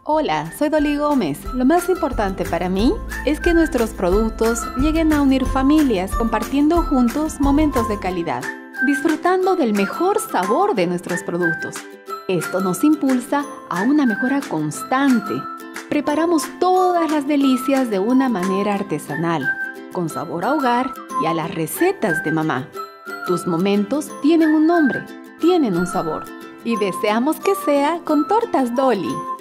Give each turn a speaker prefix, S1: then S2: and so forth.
S1: Hola, soy Dolly Gómez. Lo más importante para mí es que nuestros productos lleguen a unir familias compartiendo juntos momentos de calidad, disfrutando del mejor sabor de nuestros productos. Esto nos impulsa a una mejora constante. Preparamos todas las delicias de una manera artesanal, con sabor a hogar y a las recetas de mamá. Tus momentos tienen un nombre, tienen un sabor, y deseamos que sea con Tortas Dolly.